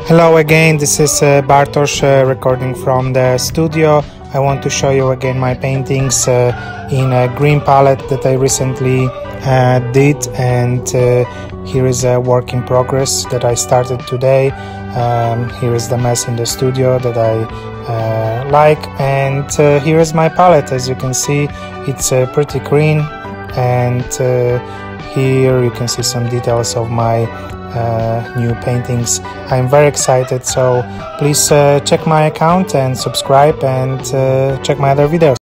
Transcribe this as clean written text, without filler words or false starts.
Hello again, this is Bartosz recording from the studio. I want to show you again my paintings in a green palette that I recently did, and here is a work in progress that I started today. Here is the mess in the studio that I like, and here is my palette. As you can see, it's pretty green, and here you can see some details of my new paintings. I'm very excited, so please check my account and subscribe, and check my other videos.